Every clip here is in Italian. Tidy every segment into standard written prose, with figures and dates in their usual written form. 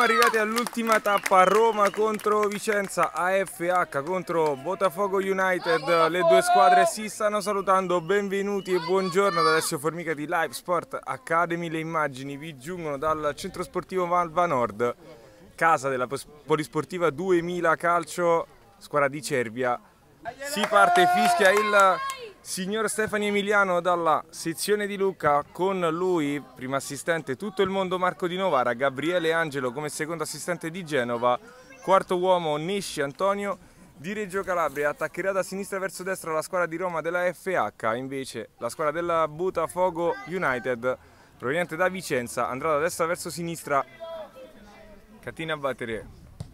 arrivati all'ultima tappa, Roma contro Vicenza, AFH contro Botafogo United. Le due squadre si stanno salutando. Benvenuti e buongiorno da Alessio Formica di Live Sport Academy. Le immagini vi giungono dal centro sportivo Malva Nord, casa della Polisportiva 2000 Calcio, squadra di Cervia. Si parte, fischia il signor Stefano Emiliano dalla sezione di Lucca, con lui primo assistente tutto il mondo Marco Di Novara, Gabriele Angelo come secondo assistente di Genova, quarto uomo Nesci Antonio di Reggio Calabria. Attaccherà da sinistra verso destra la squadra di Roma della FH, invece la squadra della Botafogo United proveniente da Vicenza andrà da destra verso sinistra. Cattina a battere,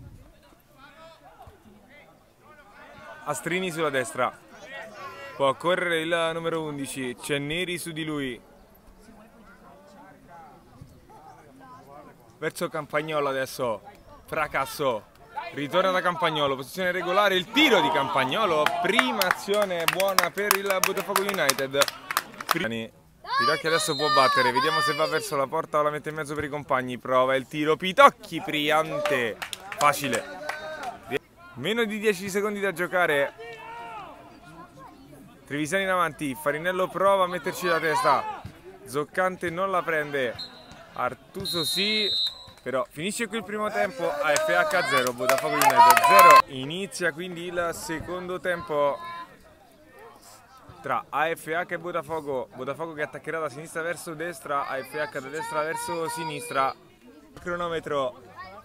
Astrini sulla destra, può correre il numero 11, c'è Neri su di lui. Verso Campagnolo adesso, fracasso, ritorna da Campagnolo, posizione regolare, il tiro di Campagnolo, prima azione buona per il Botafogo United. Pitocchi adesso può battere, vediamo se va verso la porta o la mette in mezzo per i compagni, prova il tiro, Pitocchi, Priante, facile. Meno di 10 secondi da giocare. Trevisani in avanti, Farinello prova a metterci la testa, Zoccante non la prende, Artuso sì, però finisce qui il primo tempo, AFH 0, Botafogo United 0. Inizia quindi il secondo tempo tra AFH e Botafogo, Botafogo che attaccherà da sinistra verso destra, AFH da destra verso sinistra. Cronometro,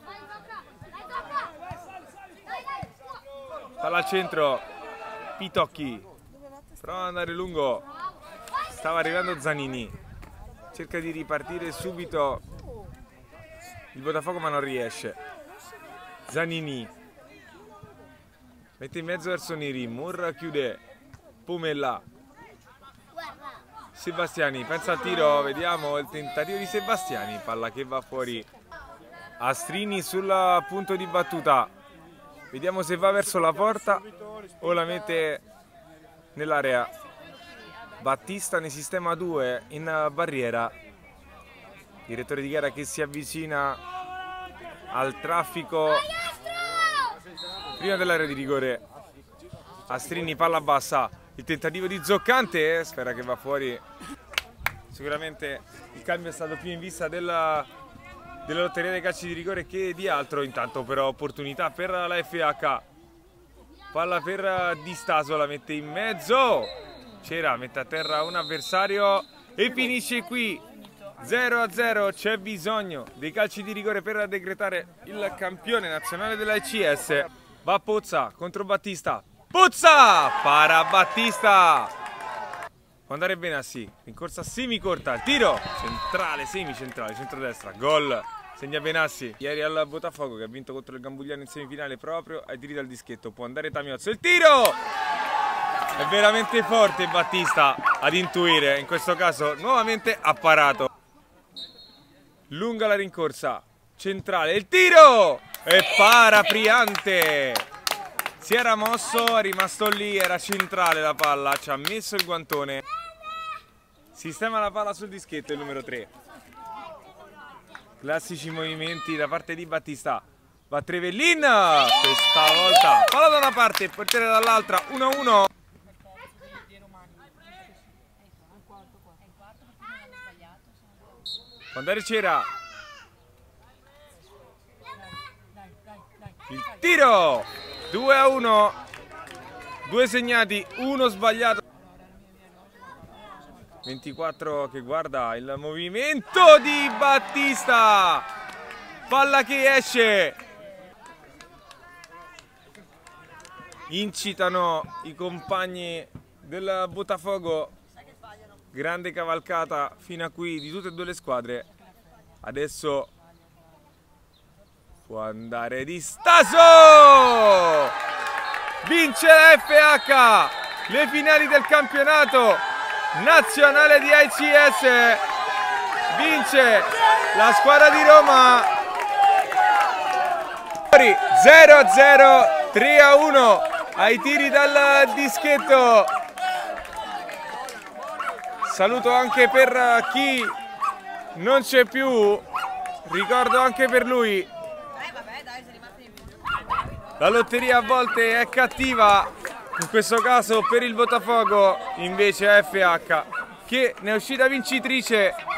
palla al centro, Pitocchi. Prova ad andare lungo, stava arrivando Zanini, cerca di ripartire subito il Botafogo ma non riesce. Zanini mette in mezzo verso Neri, Murra chiude, Pumella, Sebastiani pensa al tiro, vediamo il tentativo di Sebastiani, palla che va fuori. Astrini sul punto di battuta, vediamo se va verso la porta o la mette nell'area. Battista ne sistema 2 in barriera, direttore di gara che si avvicina al traffico prima dell'area di rigore. Astrini, palla bassa, il tentativo di Zoccante, sfera che va fuori. Sicuramente il cambio è stato più in vista della lotteria dei calci di rigore che di altro. Intanto però opportunità per la FH, palla per Di Staso, la mette in mezzo, Cera mette a terra un avversario e finisce qui 0-0. C'è bisogno dei calci di rigore per decretare il campione nazionale della ICS. Va Pozza contro Battista, Pozza, para Battista, può andare bene a sì, rincorsa semicorta, il tiro centrale, semicentrale, centrodestra, gol. Segna Benassi, ieri al Botafogo che ha vinto contro il Gambugliano in semifinale proprio ai tiri dal dischetto. Può andare Tamiozzo, il tiro! È veramente forte Battista ad intuire, in questo caso nuovamente ha parato. Lunga la rincorsa, centrale, il tiro! E para Priante! Si era mosso, è rimasto lì, era centrale la palla, ci ha messo il guantone. Sistema la palla sul dischetto il numero 3. Classici movimenti da parte di Battista, va Trevellin, questa volta palla da una parte, portiere dall'altra, 1-1. Può andare Cera, il tiro, 2-1, 2 segnati, 1 sbagliato. 24 che guarda il movimento di Battista, palla che esce, incitano i compagni del Botafogo, grande cavalcata fino a qui di tutte e due le squadre. Adesso può andare Di Staso, vince la FH le finali del campionato nazionale di ICS, vince la squadra di Roma 0-0, 3-1 ai tiri dal dischetto. Saluto anche per chi non c'è più, ricordo anche per lui La lotteria a volte è cattiva, in questo caso per il Botafogo invece è FH che ne è uscita vincitrice